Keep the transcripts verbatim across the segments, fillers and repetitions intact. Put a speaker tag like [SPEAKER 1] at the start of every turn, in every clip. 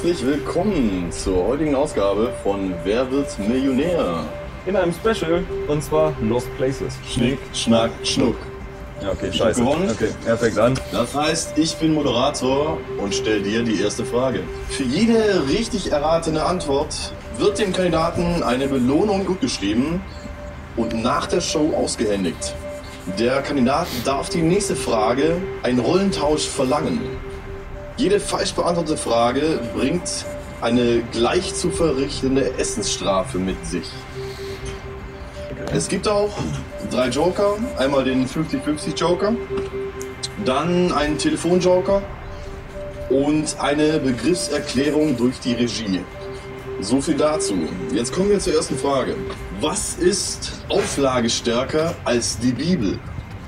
[SPEAKER 1] herzlich willkommen zur heutigen Ausgabe von Wer wird Millionär?
[SPEAKER 2] In einem Special, und zwar Lost Places.
[SPEAKER 1] Schnick, Schnack, Schnuck.
[SPEAKER 2] Ja, okay,
[SPEAKER 1] Ich hab
[SPEAKER 2] scheiße.
[SPEAKER 1] gewonnen.
[SPEAKER 2] Okay, er fängt an.
[SPEAKER 1] Das heißt, ich bin Moderator und stelle dir die erste Frage. Für jede richtig erratene Antwort wird dem Kandidaten eine Belohnung gutgeschrieben und nach der Show ausgehändigt. Der Kandidat darf die nächste Frage, einen Rollentausch, verlangen. Jede falsch beantwortete Frage bringt eine gleich zu verrichtende Essensstrafe mit sich. Es gibt auch drei Joker, einmal den fünfzig fünfzig Joker, dann einen Telefonjoker und eine Begriffserklärung durch die Regie. So viel dazu. Jetzt kommen wir zur ersten Frage. Was ist auflagestärker als die Bibel?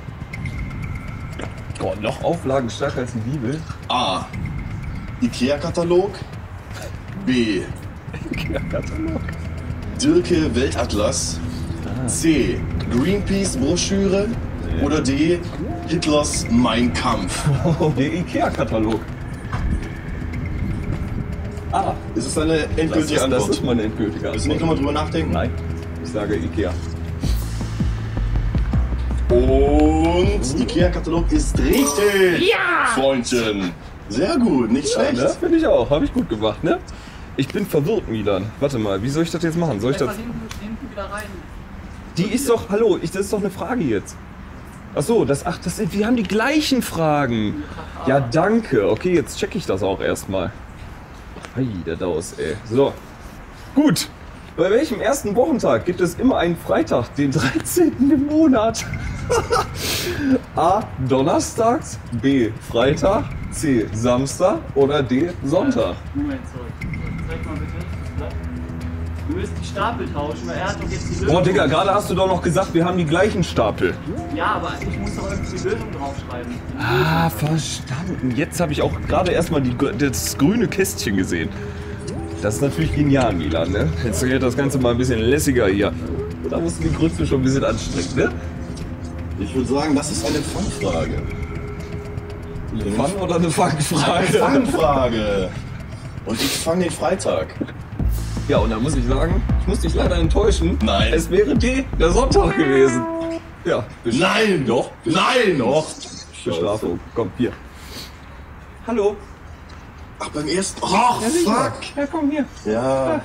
[SPEAKER 2] Boah, noch auflagenstärker als die Bibel?
[SPEAKER 1] A. Ikea-Katalog. B.
[SPEAKER 2] Ikea-Katalog.
[SPEAKER 1] Dirke Weltatlas. C. Greenpeace-Broschüre. Oder D. Hitlers Mein Kampf.
[SPEAKER 2] Oh, der Ikea-Katalog. Ah,
[SPEAKER 1] Ist es eine endgültige
[SPEAKER 2] das ist,
[SPEAKER 1] Antwort?
[SPEAKER 2] das ist meine endgültige Antwort.
[SPEAKER 1] Willst du nicht nochmal drüber nachdenken?
[SPEAKER 2] Nein, ich sage Ikea.
[SPEAKER 1] Und Ikea-Katalog ist richtig!
[SPEAKER 3] Ja!
[SPEAKER 1] Freundchen! Sehr gut, nicht
[SPEAKER 2] Ja,
[SPEAKER 1] schlecht.
[SPEAKER 2] ne? Finde ich auch. Habe ich gut gemacht, ne? Ich bin verwirrt, Milan. Warte mal, wie soll ich das jetzt machen? Soll ich das...
[SPEAKER 3] Hinten, hinten wieder rein.
[SPEAKER 2] Die ist doch... Hallo, ich, das ist doch eine Frage jetzt. Ach so, das... Ach, das sind... Wir haben die gleichen Fragen. Ja, danke. Okay, jetzt checke ich das auch erstmal. Hey, der Daus, ey. So. Gut. Bei welchem ersten Wochentag gibt es immer einen Freitag, den dreizehnten im Monat? A. Donnerstags, B. Freitag, C. Samstag oder D. Sonntag?
[SPEAKER 3] Moment, zurück. Zeig mal bitte. Du willst die Stapel tauschen, weil er hat doch jetzt die Lösung.
[SPEAKER 2] Boah, Digga, gerade hast du doch noch gesagt, wir haben die gleichen Stapel.
[SPEAKER 3] Ja, aber ich muss doch irgendwie die Lösung draufschreiben.
[SPEAKER 2] Ah, verstanden. Jetzt habe ich auch gerade erstmal die, das grüne Kästchen gesehen. Das ist natürlich genial, Milan, ne? Jetzt geht das Ganze mal ein bisschen lässiger hier. Da musst du die Grütze schon ein bisschen anstrengen, ne?
[SPEAKER 1] Ich würde sagen, das ist eine Fangfrage.
[SPEAKER 2] Eine Fun- oder eine
[SPEAKER 1] Eine
[SPEAKER 2] Fangfrage?
[SPEAKER 1] Fangfrage! Und ich fange den Freitag.
[SPEAKER 2] Ja, und da muss ich sagen, ich muss dich leider enttäuschen.
[SPEAKER 1] Nein.
[SPEAKER 2] Es wäre D, der Sonntag gewesen. Ja,
[SPEAKER 1] Nein!
[SPEAKER 2] Doch.
[SPEAKER 1] Nein!
[SPEAKER 2] Doch. Bestrafung. Komm, hier. Hallo.
[SPEAKER 1] Ach, beim ersten... Oh, fuck!
[SPEAKER 2] Ja, komm hier.
[SPEAKER 1] Ja.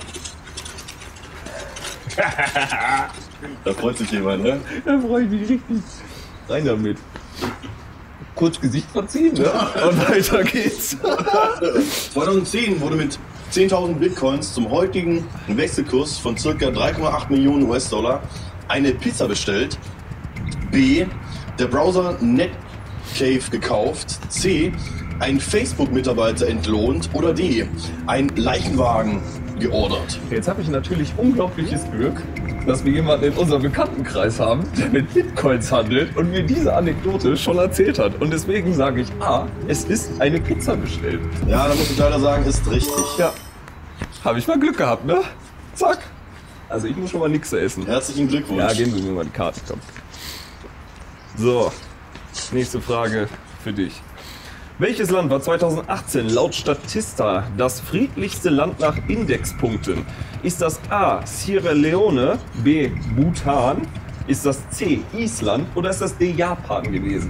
[SPEAKER 1] Da freut sich jemand, ne?
[SPEAKER 2] Da freue ich mich richtig. Rein damit. Kurz Gesicht verziehen, ne? Und weiter geht's.
[SPEAKER 1] zweitausendzehn wurde mit zehntausend Bitcoins zum heutigen Wechselkurs von ca. drei Komma acht Millionen U S-Dollar eine Pizza bestellt. B. Der Browser Netcave gekauft. C. Ein Facebook-Mitarbeiter entlohnt. Oder D. Ein Leichenwagen geordert.
[SPEAKER 2] Jetzt habe ich natürlich unglaubliches Glück, dass wir jemanden in unserem Bekanntenkreis haben, der mit Bitcoins handelt und mir diese Anekdote schon erzählt hat. Und deswegen sage ich A, es ist eine Pizza bestellt.
[SPEAKER 1] Ja, da muss ich leider sagen, ist richtig.
[SPEAKER 2] Ja. Habe ich mal Glück gehabt, ne? Zack. Also ich muss schon mal nichts essen.
[SPEAKER 1] Herzlichen Glückwunsch.
[SPEAKER 2] Ja, geben Sie mir mal die Karte, komm. So, nächste Frage für dich. Welches Land war zweitausendachtzehn laut Statista das friedlichste Land nach Indexpunkten? Ist das A. Sierra Leone, B. Bhutan, ist das C. Island oder ist das D. Japan gewesen?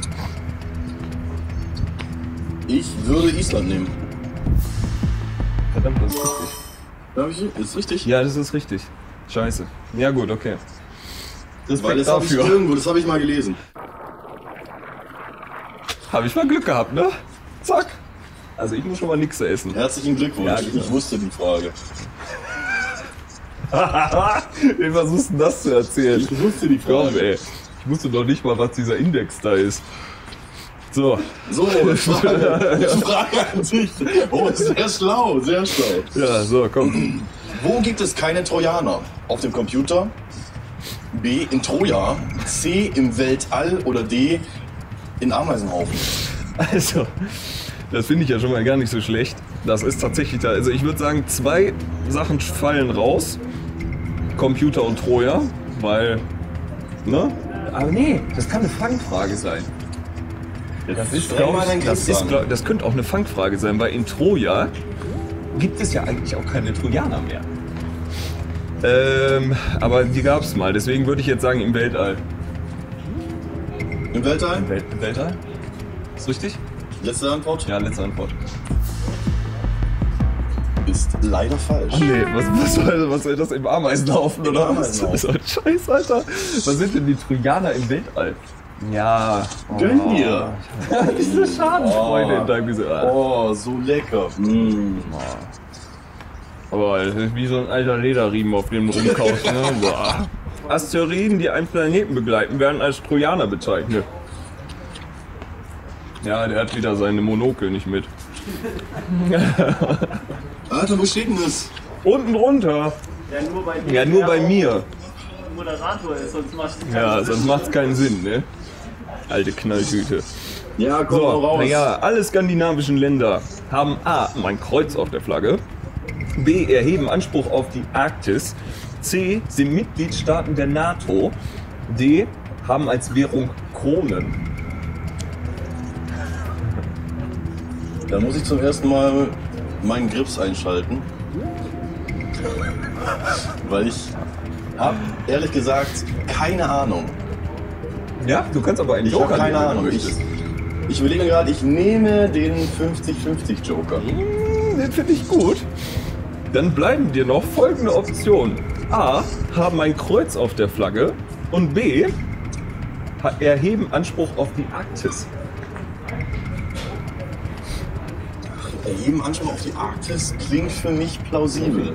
[SPEAKER 1] Ich würde Island nehmen.
[SPEAKER 2] Verdammt, das ist richtig.
[SPEAKER 1] Darf ich? Ist richtig?
[SPEAKER 2] Ja, das ist richtig. Scheiße. Ja gut, okay.
[SPEAKER 1] Weil
[SPEAKER 2] Respekt
[SPEAKER 1] das habe ich
[SPEAKER 2] dafür.
[SPEAKER 1] irgendwo, das habe ich mal gelesen.
[SPEAKER 2] Habe ich mal Glück gehabt, ne? Zack. Also ich muss schon mal nichts essen.
[SPEAKER 1] Herzlichen Glückwunsch.
[SPEAKER 2] Ja, genau.
[SPEAKER 1] Ich wusste die Frage.
[SPEAKER 2] Wie versuchst du denn das zu erzählen?
[SPEAKER 1] Ich wusste die
[SPEAKER 2] Komm,
[SPEAKER 1] Frage.
[SPEAKER 2] ey. Ich wusste doch nicht mal, was dieser Index da ist. So.
[SPEAKER 1] So, Frage, Frage an dich. Oh, sehr schlau, sehr schlau.
[SPEAKER 2] Ja, so, komm.
[SPEAKER 1] Wo gibt es keine Trojaner? Auf dem Computer? B. In Troja? C. Im Weltall? Oder D. In Ameisenhaufen?
[SPEAKER 2] Also, das finde ich ja schon mal gar nicht so schlecht. Das ist tatsächlich da. Also ich würde sagen, zwei Sachen fallen raus. Computer und Troja, weil, ne? Aber nee, das kann eine Fangfrage sein. Das ist,
[SPEAKER 1] streng
[SPEAKER 2] glaub
[SPEAKER 1] mal
[SPEAKER 2] ich,
[SPEAKER 1] dein
[SPEAKER 2] das,
[SPEAKER 1] Griff
[SPEAKER 2] ist
[SPEAKER 1] an.
[SPEAKER 2] glaub, das könnte auch eine Fangfrage sein, weil in Troja gibt es ja eigentlich auch keine Trojaner mehr. Ähm, aber die gab es mal, deswegen würde ich jetzt sagen im Weltall.
[SPEAKER 1] Im Weltall?
[SPEAKER 2] Im, Wel im Weltall? Ist richtig?
[SPEAKER 1] Letzte Antwort?
[SPEAKER 2] Ja, letzte Antwort.
[SPEAKER 1] Ist leider falsch.
[SPEAKER 2] Ach nee, was, was, soll, was soll das im Ameisenhaufen
[SPEAKER 1] Im
[SPEAKER 2] oder was?
[SPEAKER 1] Ameisenhaufen.
[SPEAKER 2] So ein Scheiß, Alter. Was sind denn die Trojaner im Weltall? Ja.
[SPEAKER 1] Gönn dir.
[SPEAKER 2] Diese Schadenfreude in deinem Gesicht.
[SPEAKER 1] Oh, so lecker. Mm.
[SPEAKER 2] Aber das ist wie so ein alter Lederriemen, auf dem du rumkaufst, ne? Boah. Asteroiden, die einen Planeten begleiten, werden als Trojaner bezeichnet. Ja, der hat wieder seine Monokel nicht mit.
[SPEAKER 1] Alter, wo steht denn das?
[SPEAKER 2] Unten drunter.
[SPEAKER 3] Ja, nur bei dir.
[SPEAKER 2] Ja, nur bei
[SPEAKER 3] der
[SPEAKER 2] mir.
[SPEAKER 3] auch Moderator ist, sonst macht es
[SPEAKER 2] Ja, sonst macht's keinen Sinn, ne? Alte Knalltüte.
[SPEAKER 1] Ja, komm
[SPEAKER 2] So,
[SPEAKER 1] mal raus.
[SPEAKER 2] naja, alle skandinavischen Länder haben A. ein Kreuz auf der Flagge, B. erheben Anspruch auf die Arktis, C. sind Mitgliedstaaten der NATO, D. haben als Währung Kronen.
[SPEAKER 1] Da muss ich zum ersten Mal meinen Grips einschalten. Weil ich hab ehrlich gesagt keine Ahnung.
[SPEAKER 2] Ja, du kannst aber einen
[SPEAKER 1] Ich
[SPEAKER 2] Joker
[SPEAKER 1] habe keine
[SPEAKER 2] nehmen, wenn du
[SPEAKER 1] Ahnung. Ich,
[SPEAKER 2] möchtest.
[SPEAKER 1] ich überlege gerade, ich nehme den fünfzig fünfzig Joker.
[SPEAKER 2] Hm, den finde ich gut. Dann bleiben dir noch folgende Optionen. A. haben ein Kreuz auf der Flagge und B. ha- erheben Anspruch auf die Arktis.
[SPEAKER 1] Erheben Anspruch auf die Arktis klingt für mich plausibel.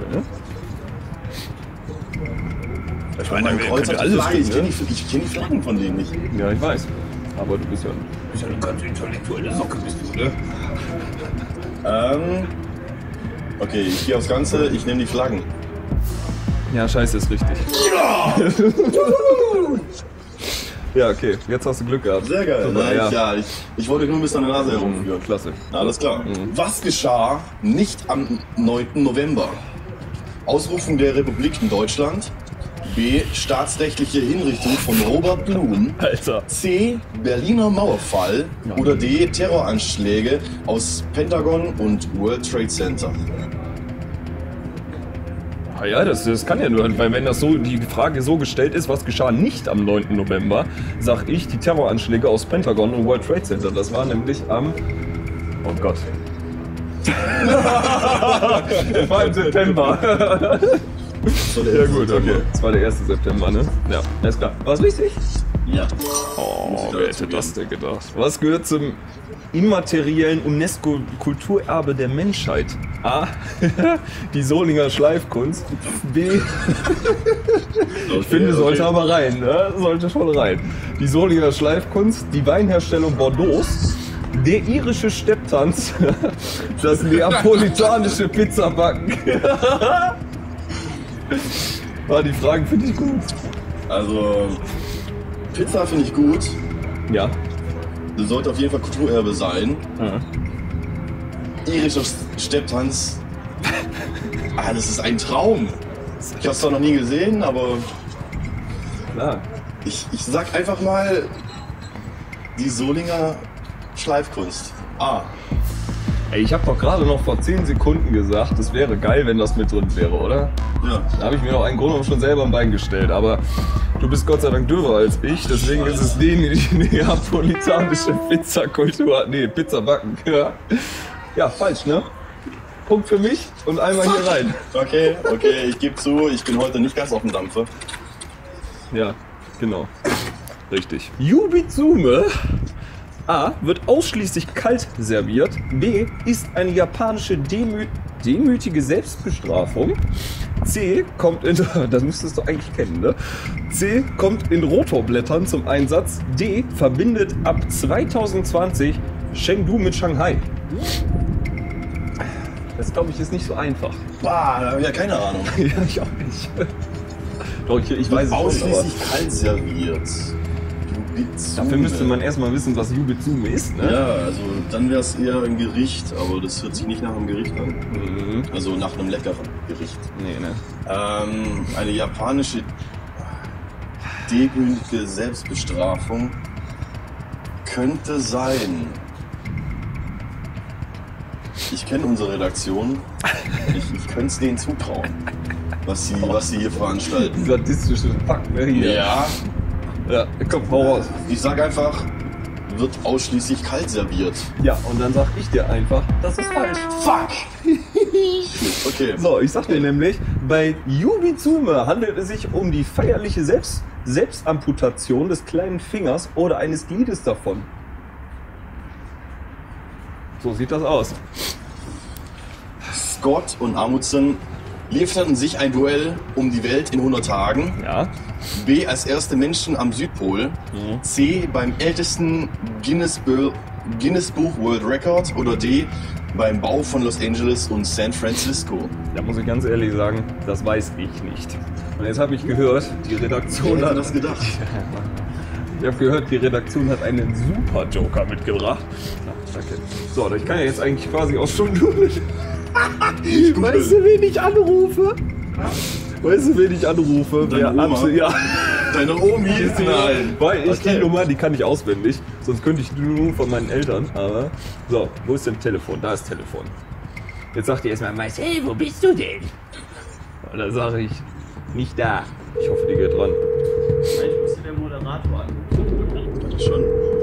[SPEAKER 2] Ich
[SPEAKER 1] Mein
[SPEAKER 2] meine,
[SPEAKER 1] Kreuz
[SPEAKER 2] könnte
[SPEAKER 1] hat die
[SPEAKER 2] alles
[SPEAKER 1] Flagge. Ich
[SPEAKER 2] stehen,
[SPEAKER 1] kenne
[SPEAKER 2] ne?
[SPEAKER 1] die, ich kenn die Flaggen von denen nicht.
[SPEAKER 2] Ja, ich weiß. Aber du bist ja, bist ja eine ganz intellektuelle Socke, bist du, ne?
[SPEAKER 1] Ähm, okay, ich gehe aufs Ganze, ich nehme die Flaggen.
[SPEAKER 2] Ja, scheiße, ist richtig. Ja, okay, jetzt hast du Glück gehabt.
[SPEAKER 1] Sehr geil.
[SPEAKER 2] Super,
[SPEAKER 1] Nein,
[SPEAKER 2] ja.
[SPEAKER 1] ich, ja, ich, ich wollte nur ein bisschen an der Nase herumführen.
[SPEAKER 2] Klasse.
[SPEAKER 1] Alles klar. Was geschah nicht am neunten November? Ausrufung der Republik in Deutschland. B. Staatsrechtliche Hinrichtung von Robert Blum.
[SPEAKER 2] Alter.
[SPEAKER 1] C. Berliner Mauerfall. Oder D. Terroranschläge aus Pentagon und World Trade Center.
[SPEAKER 2] Ah ja, das, das kann ja nur, weil wenn das so, die Frage so gestellt ist, was geschah nicht am neunten November, sag ich die Terroranschläge aus Pentagon und World Trade Center. Das war nämlich am... Oh Gott. Das war im September. Ja gut, okay. Das war der erste September, ne? Ja, alles klar. War's richtig?
[SPEAKER 1] Ja.
[SPEAKER 2] Oh,
[SPEAKER 1] Muss ich
[SPEAKER 2] wer
[SPEAKER 1] dazu
[SPEAKER 2] hätte das
[SPEAKER 1] geben.
[SPEAKER 2] denn gedacht? Was gehört zum immateriellen UNESCO-Kulturerbe der Menschheit? A. Die Solinger Schleifkunst. B. Ich finde, sollte aber rein, ne? Sollte schon rein. Die Solinger Schleifkunst, die Weinherstellung Bordeaux, der irische Stepptanz, das neapolitanische Pizzabacken. Ah, die Fragen finde ich gut.
[SPEAKER 1] Also, Pizza finde ich gut.
[SPEAKER 2] Ja.
[SPEAKER 1] Das sollte auf jeden Fall Kulturerbe sein.
[SPEAKER 2] Ja.
[SPEAKER 1] Irischer Stepptanz. Ah, das ist ein Traum. Ich habe es zwar noch nie gesehen, aber
[SPEAKER 2] Klar.
[SPEAKER 1] ich, ich sag einfach mal die Solinger Schleifkunst. Ah,
[SPEAKER 2] Ey, ich habe doch gerade noch vor zehn Sekunden gesagt, es wäre geil, wenn das mit drin wäre, oder?
[SPEAKER 1] ja.
[SPEAKER 2] Da habe ich mir noch einen Grund genommen schon selber am Bein gestellt, aber du bist Gott sei Dank dürfer als ich, deswegen ist es die, die neapolitanische Pizzakultur. Nee, Pizzabacken. Ja. Ja, falsch, ne? Punkt für mich und einmal hier rein.
[SPEAKER 1] Okay, okay, ich gebe zu, ich bin heute nicht ganz auf dem Dampfer.
[SPEAKER 2] Ja, genau. Richtig. Yubitsume A. wird ausschließlich kalt serviert. B. ist eine japanische Demü demütige Selbstbestrafung. C. kommt in... Das müsstest du eigentlich kennen, ne? C. kommt in Rotorblättern zum Einsatz. D. verbindet ab zweitausendzwanzig Chengdu mit Shanghai. Das, glaube ich, ist nicht so einfach.
[SPEAKER 1] Bah, da hab ich ja keine Ahnung.
[SPEAKER 2] Ja, ich auch nicht. Doch, ich, ich weiß es schon, aber...
[SPEAKER 1] Ausschließlich kalt serviert. Yubitsume.
[SPEAKER 2] Dafür müsste man erstmal wissen, was Yubitsume ist, ne?
[SPEAKER 1] Ja, also dann wäre es eher ein Gericht, aber das hört sich nicht nach einem Gericht an.
[SPEAKER 2] Mhm.
[SPEAKER 1] Also nach einem leckeren Gericht.
[SPEAKER 2] Nee, ne?
[SPEAKER 1] Ähm, eine japanische demütige Selbstbestrafung könnte sein. ich kenne unsere Redaktion. Ich, ich könnte es denen zutrauen, was sie, was sie hier veranstalten.
[SPEAKER 2] Sadistische Pack, ne? Hier.
[SPEAKER 1] Ja,
[SPEAKER 2] Ja, komm, hau raus.
[SPEAKER 1] ich sag einfach, wird ausschließlich kalt serviert.
[SPEAKER 2] Ja, und dann sag ich dir einfach, das ist falsch.
[SPEAKER 1] Fuck! Okay.
[SPEAKER 2] So, ich sag dir nämlich, bei Yubizume handelt es sich um die feierliche Selbst Selbstamputation des kleinen Fingers oder eines Gliedes davon. So sieht das aus.
[SPEAKER 1] Scott und Amundsen lieferten sich ein Duell um die Welt in hundert Tagen.
[SPEAKER 2] Ja.
[SPEAKER 1] B. als erste Menschen am Südpol.
[SPEAKER 2] Mhm.
[SPEAKER 1] C. beim ältesten Guinness, Bu- Guinness Buch World Record. Oder D. beim Bau von Los Angeles und San Francisco.
[SPEAKER 2] Da muss ich ganz ehrlich sagen, das weiß ich nicht. Und jetzt habe ich gehört, die Redaktion
[SPEAKER 1] Wer
[SPEAKER 2] hat
[SPEAKER 1] hätte das gedacht?
[SPEAKER 2] Ich habe gehört, die Redaktion hat einen super Joker mitgebracht. Na, danke. So, ich kann ja jetzt eigentlich quasi auch schon durch. Weißt du, wen ich anrufe? Weißt du, wen ich anrufe?
[SPEAKER 1] Deine
[SPEAKER 2] Wer
[SPEAKER 1] Oma?
[SPEAKER 2] abs- ja.
[SPEAKER 1] Deine Omi ist nein.
[SPEAKER 2] Weil ich
[SPEAKER 1] Okay.
[SPEAKER 2] die Nummer, die kann ich auswendig. Sonst könnte ich die Nummer von meinen Eltern. Aber so, wo ist denn Telefon? Da ist Telefon. Jetzt sagt ihr erstmal, Marcel, wo bist du denn? Und dann sage ich, nicht da. Ich hoffe, die geht dran.
[SPEAKER 3] Vielleicht musste der Moderator anrufen.
[SPEAKER 1] Schon.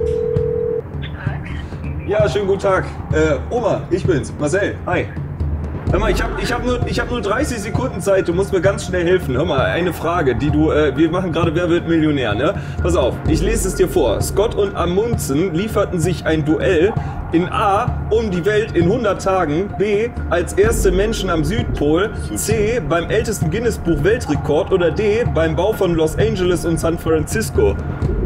[SPEAKER 2] Ja, schönen guten Tag. Äh, Oma, ich bin's, Marcel. Hi. Hör mal, ich habe ich hab nur, ich hab nur dreißig Sekunden Zeit, du musst mir ganz schnell helfen. Hör mal, eine Frage, die du, äh, wir machen gerade Wer wird Millionär, ne? Pass auf, ich lese es dir vor. Scott und Amundsen lieferten sich ein Duell in A, um die Welt in hundert Tagen, B, als erste Menschen am Südpol, C, beim ältesten Guinness-Buch Weltrekord oder D, beim Bau von Los Angeles und San Francisco.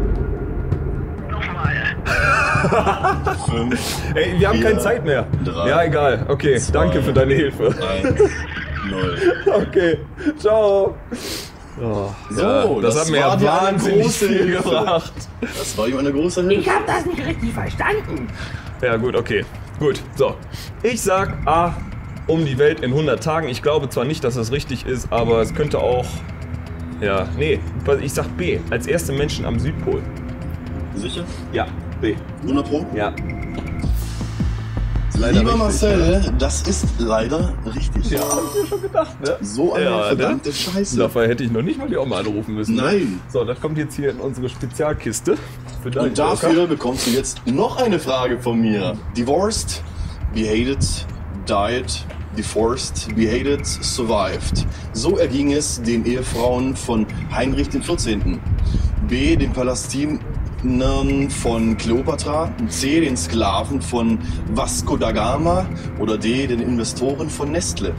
[SPEAKER 1] Fünf,
[SPEAKER 2] Ey, wir haben
[SPEAKER 1] Vier,
[SPEAKER 2] keine Zeit mehr.
[SPEAKER 1] drei,
[SPEAKER 2] Ja, egal. Okay,
[SPEAKER 1] zwei,
[SPEAKER 2] danke für deine Hilfe.
[SPEAKER 1] eins, null.
[SPEAKER 2] Okay, ciao. Oh,
[SPEAKER 1] So,
[SPEAKER 2] das,
[SPEAKER 1] das
[SPEAKER 2] hat mir
[SPEAKER 1] war
[SPEAKER 2] ja
[SPEAKER 1] dir eine
[SPEAKER 2] wahnsinnig
[SPEAKER 1] große
[SPEAKER 2] viel
[SPEAKER 1] Hilfe.
[SPEAKER 2] gebracht.
[SPEAKER 1] Das war ihm eine große Hilfe.
[SPEAKER 4] Ich hab das nicht richtig verstanden.
[SPEAKER 2] Ja gut, okay. Gut, so. Ich sag A, um die Welt in hundert Tagen. Ich glaube zwar nicht, dass das richtig ist, aber es könnte auch... Ja, nee, ich sag B, als erste Menschen am Südpol.
[SPEAKER 1] Sicher?
[SPEAKER 2] Ja, B.
[SPEAKER 1] hundert Pro?
[SPEAKER 2] Ja.
[SPEAKER 1] Lieber
[SPEAKER 2] richtig,
[SPEAKER 1] Marcel, das ist leider richtig.
[SPEAKER 2] Ja, hab ich mir schon gedacht, ne?
[SPEAKER 1] So eine
[SPEAKER 2] Ja,
[SPEAKER 1] verdammte
[SPEAKER 2] ne?
[SPEAKER 1] Scheiße.
[SPEAKER 2] Dafür hätte ich noch nicht mal die Oma anrufen müssen. ne?
[SPEAKER 1] Nein.
[SPEAKER 2] So, das kommt jetzt hier in unsere Spezialkiste. Für deinen
[SPEAKER 1] Und dafür bekommst du jetzt noch eine Frage von mir. Divorced, behated, died, divorced, behated, survived. So erging es den Ehefrauen von Heinrich der vierzehnten. B. den Palästinern von Kleopatra. C. den Sklaven von Vasco da Gama. Oder D. den Investoren von Nestle.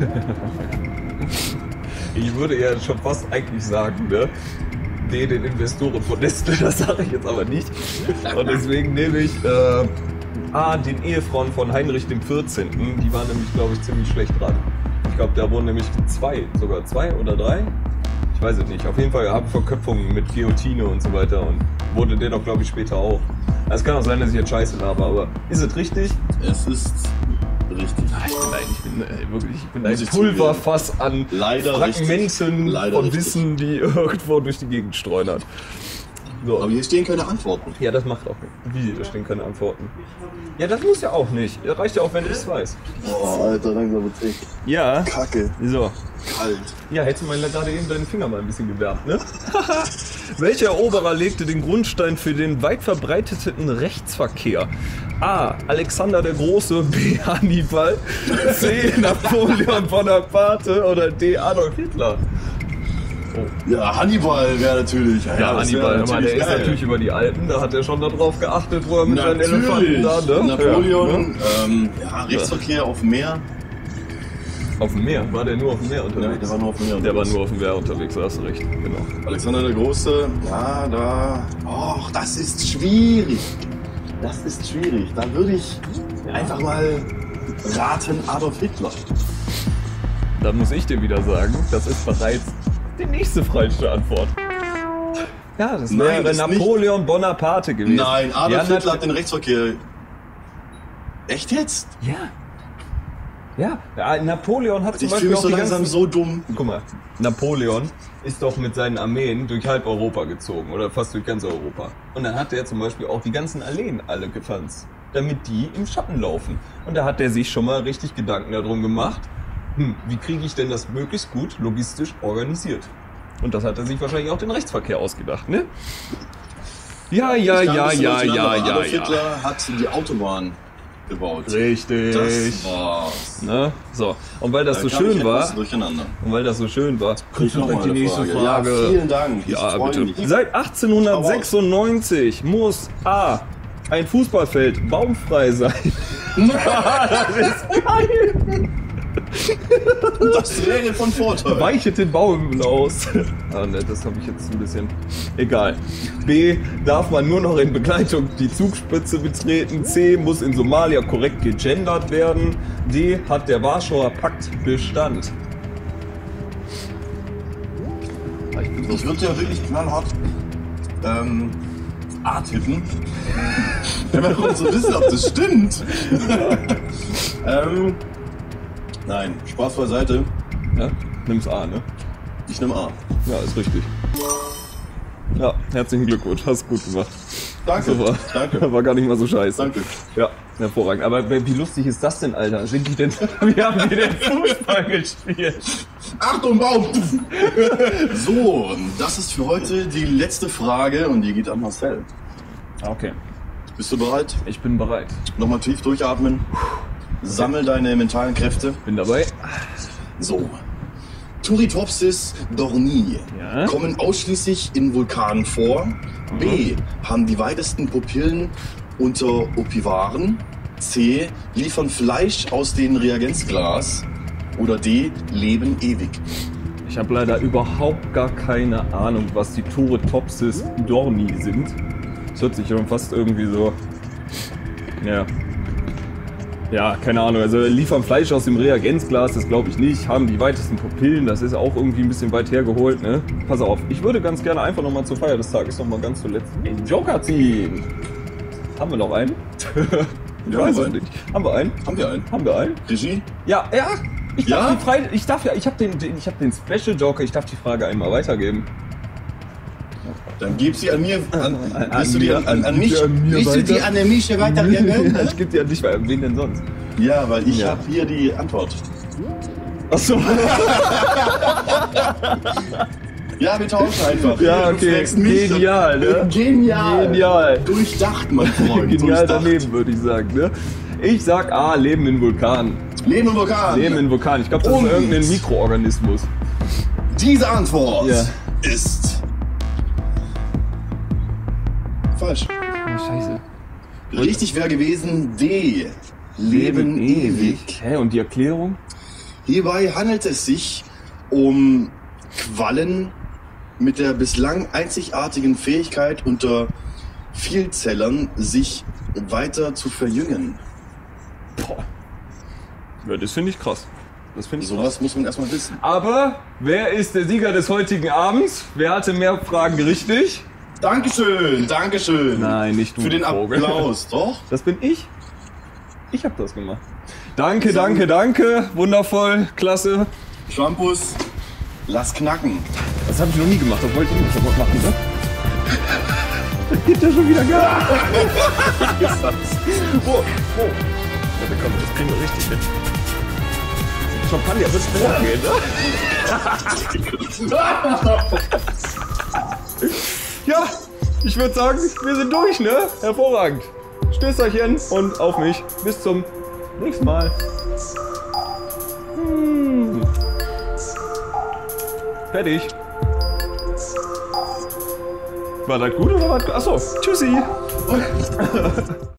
[SPEAKER 2] Ich würde ja schon fast eigentlich sagen, ne? D, den Investoren von Nestle, das sage ich jetzt aber nicht. Und deswegen nehme ich äh, A, den Ehefrauen von Heinrich dem vierzehnten. Die waren nämlich, glaube ich, ziemlich schlecht dran. Ich glaube, da wurden nämlich zwei, sogar zwei oder drei. Ich weiß es nicht. Auf jeden Fall haben Verköpfungen mit Guillotine und so weiter und wurde der doch, glaube ich, später auch. Es kann auch sein, dass ich jetzt Scheiße habe, aber ist es richtig?
[SPEAKER 1] Es ist richtig.
[SPEAKER 2] Nein, nein, ich bin äh, wirklich, ich bin ein
[SPEAKER 1] Muss ich
[SPEAKER 2] Pulverfass an
[SPEAKER 1] Leider
[SPEAKER 2] Fragmenten
[SPEAKER 1] richtig. Leider
[SPEAKER 2] von
[SPEAKER 1] richtig.
[SPEAKER 2] Wissen, die irgendwo durch die Gegend streunert. So.
[SPEAKER 1] Aber hier stehen keine Antworten.
[SPEAKER 2] Ja, das macht auch nicht. Wie? Da stehen keine Antworten. Ja, das muss ja auch nicht. Das reicht ja auch, wenn ich es weiß.
[SPEAKER 1] Oh, Alter, langsam wird's echt
[SPEAKER 2] Ja.
[SPEAKER 1] kacke,
[SPEAKER 2] So.
[SPEAKER 1] kalt.
[SPEAKER 2] Ja, hättest du mal gerade eben deine Finger mal ein bisschen gewärmt, ne? Welcher Eroberer legte den Grundstein für den weit verbreiteten Rechtsverkehr? A. Alexander der Große, B. Hannibal, C. Napoleon Bonaparte oder D. Adolf Hitler?
[SPEAKER 1] Ja, Hannibal wäre natürlich. Ja,
[SPEAKER 2] Ja,
[SPEAKER 1] das
[SPEAKER 2] Hannibal,
[SPEAKER 1] wär
[SPEAKER 2] hör mal, der ist
[SPEAKER 1] geil.
[SPEAKER 2] natürlich über die Alpen, da hat er schon darauf geachtet, wo er mit seinen Elefanten
[SPEAKER 1] Natürlich.
[SPEAKER 2] da, ne?
[SPEAKER 1] Napoleon,
[SPEAKER 2] Ja, ne?
[SPEAKER 1] ähm, ja, Rechtsverkehr auf dem Meer.
[SPEAKER 2] Auf dem Meer, war der nur auf dem Meer
[SPEAKER 1] Ja,
[SPEAKER 2] unterwegs?
[SPEAKER 1] der war nur auf dem Meer.
[SPEAKER 2] Der war
[SPEAKER 1] unterwegs.
[SPEAKER 2] nur auf dem Meer unterwegs, da hast du recht, genau.
[SPEAKER 1] Alexander der Große, ja, da. Och, das ist schwierig. Das ist schwierig. Da würde ich einfach mal raten, Adolf Hitler.
[SPEAKER 2] Dann muss ich dir wieder sagen, das ist bereits die nächste falsche Antwort. Ja, das
[SPEAKER 1] Nein,
[SPEAKER 2] wäre
[SPEAKER 1] ist nicht-
[SPEAKER 2] Bonaparte Bonaparte gewesen.
[SPEAKER 1] Nein, Adolf
[SPEAKER 2] ja,
[SPEAKER 1] Hitler hat den Rechtsverkehr. Echt jetzt?
[SPEAKER 2] Ja. Ja, ja, Napoleon hat zum
[SPEAKER 1] Ich fühle
[SPEAKER 2] Beispiel
[SPEAKER 1] mich
[SPEAKER 2] auch
[SPEAKER 1] so
[SPEAKER 2] die
[SPEAKER 1] langsam
[SPEAKER 2] ganzen...
[SPEAKER 1] so dumm.
[SPEAKER 2] Guck mal, Napoleon ist doch mit seinen Armeen durch halb Europa gezogen oder fast durch ganz Europa. Und dann hat er zum Beispiel auch die ganzen Alleen alle gepflanzt. damit die im Schatten laufen. Und da hat er sich schon mal richtig Gedanken darum gemacht, hm, wie kriege ich denn das möglichst gut logistisch organisiert? Und das hat er sich wahrscheinlich auch den Rechtsverkehr ausgedacht, ne? Ja, ja,
[SPEAKER 1] Ich
[SPEAKER 2] ja,
[SPEAKER 1] dachte,
[SPEAKER 2] ja,
[SPEAKER 1] das ist
[SPEAKER 2] ja,
[SPEAKER 1] durcheinander.
[SPEAKER 2] ja,
[SPEAKER 1] Adolf
[SPEAKER 2] ja.
[SPEAKER 1] Hitler hat die Autobahn gebaut.
[SPEAKER 2] Richtig.
[SPEAKER 1] Das war's.
[SPEAKER 2] Ne? So, und weil das
[SPEAKER 1] Da
[SPEAKER 2] so
[SPEAKER 1] kam
[SPEAKER 2] schön
[SPEAKER 1] ich
[SPEAKER 2] war,
[SPEAKER 1] etwas durcheinander.
[SPEAKER 2] und weil das so schön war,
[SPEAKER 1] Ich noch mal
[SPEAKER 2] die
[SPEAKER 1] eine
[SPEAKER 2] nächste
[SPEAKER 1] Frage.
[SPEAKER 2] Frage.
[SPEAKER 1] Ja, vielen Dank. Ich
[SPEAKER 2] Ja,
[SPEAKER 1] freu
[SPEAKER 2] bitte.
[SPEAKER 1] mich.
[SPEAKER 2] Seit achtzehnhundertsechsundneunzig muss A. ein Fußballfeld baumfrei sein. Das ist geil.
[SPEAKER 1] Das wäre von Vorteil.
[SPEAKER 2] Weichet den Baum aus. Ah, ne, das habe ich jetzt ein bisschen. Egal. B. Darf man nur noch in Begleitung die Zugspitze betreten. C. Muss in Somalia korrekt gegendert werden. D. Hat der Warschauer Pakt Bestand. Ah, ich bin so
[SPEAKER 1] Ich würde ja wirklich knallhart ähm, A tippen. Wenn wir kurz so wissen, ob das stimmt. ähm, nein, Spaß beiseite.
[SPEAKER 2] Ja, nimm's A, ne?
[SPEAKER 1] Ich nehme A.
[SPEAKER 2] Ja, ist richtig. Ja, herzlichen Glückwunsch, hast gut gemacht.
[SPEAKER 1] Danke.
[SPEAKER 2] Super.
[SPEAKER 1] Danke.
[SPEAKER 2] War gar nicht mal so scheiße.
[SPEAKER 1] Danke.
[SPEAKER 2] Ja, hervorragend. Aber wie lustig ist das denn, Alter? Sind die denn, wie haben die denn Fußball gespielt?
[SPEAKER 1] Achtung, Baum! So, das ist für heute die letzte Frage und die geht an Marcel.
[SPEAKER 2] Okay,
[SPEAKER 1] Bist du bereit?
[SPEAKER 2] ich bin bereit.
[SPEAKER 1] Nochmal tief durchatmen. Sammel deine mentalen Kräfte.
[SPEAKER 2] Bin dabei.
[SPEAKER 1] So. Turritopsis dorni
[SPEAKER 2] Ja.
[SPEAKER 1] kommen ausschließlich in Vulkanen vor. B. Haben die weitesten Pupillen unter Opivaren. C. Liefern Fleisch aus dem Reagenzglas. Oder D. Leben ewig.
[SPEAKER 2] Ich habe leider überhaupt gar keine Ahnung, was die Turritopsis dorni sind. Das hört sich schon fast irgendwie so. Ja. Ja, keine Ahnung. Also liefern Fleisch aus dem Reagenzglas, das glaube ich nicht. Haben die weitesten Pupillen, das ist auch irgendwie ein bisschen weit hergeholt, ne? Pass auf, ich würde ganz gerne einfach nochmal zur Feier des Tages nochmal ganz zuletzt den Joker ziehen. Haben wir noch einen? Ich
[SPEAKER 1] Ja,
[SPEAKER 2] weiß
[SPEAKER 1] haben
[SPEAKER 2] es
[SPEAKER 1] wir
[SPEAKER 2] nicht. Haben wir einen?
[SPEAKER 1] Haben wir einen?
[SPEAKER 2] Haben wir einen?
[SPEAKER 1] Regie?
[SPEAKER 2] Ja, ja. Ich darf
[SPEAKER 1] Ja?
[SPEAKER 2] die Frage, ich darf ja, ich habe den, den, ich habe den Special Joker, ich darf die Frage einmal weitergeben.
[SPEAKER 1] Dann gib sie an mir. An,
[SPEAKER 2] An-
[SPEAKER 1] willst du
[SPEAKER 2] an
[SPEAKER 1] die
[SPEAKER 2] mir-
[SPEAKER 1] an, an, an
[SPEAKER 2] an-
[SPEAKER 1] mich?
[SPEAKER 2] an mir
[SPEAKER 1] Willst du die
[SPEAKER 2] weiter?
[SPEAKER 1] an der Mische weitergeben?
[SPEAKER 2] Ich gebe dir nicht mehr, wen denn sonst?
[SPEAKER 1] Ja, weil ich
[SPEAKER 2] Ja.
[SPEAKER 1] habe hier die Antwort.
[SPEAKER 2] Achso.
[SPEAKER 1] Ja, wir tauschen einfach.
[SPEAKER 2] Ja,
[SPEAKER 1] Du
[SPEAKER 2] okay.
[SPEAKER 1] fragst mich.
[SPEAKER 2] Genial, ne?
[SPEAKER 1] Genial.
[SPEAKER 2] Genial.
[SPEAKER 1] Durchdacht, mein Freund.
[SPEAKER 2] Genial
[SPEAKER 1] Durchdacht.
[SPEAKER 2] daneben, würde ich sagen, ne? Ich sag A, Leben in Vulkan.
[SPEAKER 1] Leben im Vulkan.
[SPEAKER 2] Leben in Vulkan. Ich glaube, das
[SPEAKER 1] Und-
[SPEAKER 2] ist irgendein Mikroorganismus.
[SPEAKER 1] Diese Antwort
[SPEAKER 2] Ja.
[SPEAKER 1] ist falsch.
[SPEAKER 2] Oh, scheiße.
[SPEAKER 1] Richtig wäre gewesen D. Leben ewig.
[SPEAKER 2] Hä, und die Erklärung?
[SPEAKER 1] Hierbei handelt es sich um Quallen mit der bislang einzigartigen Fähigkeit unter Vielzellern sich weiter zu verjüngen.
[SPEAKER 2] Boah. Ja, das finde ich krass. Das finde ich krass.
[SPEAKER 1] Sowas muss man erstmal wissen.
[SPEAKER 2] Aber wer ist der Sieger des heutigen Abends? Wer hatte mehr Fragen richtig?
[SPEAKER 1] Dankeschön, Dankeschön.
[SPEAKER 2] Nein, nicht du,
[SPEAKER 1] Für den
[SPEAKER 2] Vogel.
[SPEAKER 1] Applaus, doch?
[SPEAKER 2] Das bin ich. Ich habe das gemacht. Danke, danke, danke. Wundervoll, klasse.
[SPEAKER 1] Shampoos, lass knacken.
[SPEAKER 2] Das habe ich noch nie gemacht. Das wollte ich nicht machen, ne? Das geht ja schon wieder gar nicht. Wo? Wo? Ja, komm, das kriegen wir richtig hin. Champagner wird schneller gehen, ne? Ja, ich würde sagen, wir sind durch, ne? Hervorragend. Stößerchen und auf mich. Bis zum nächsten Mal. Hm. Fertig. War das gut oder war das gut? Achso, tschüssi.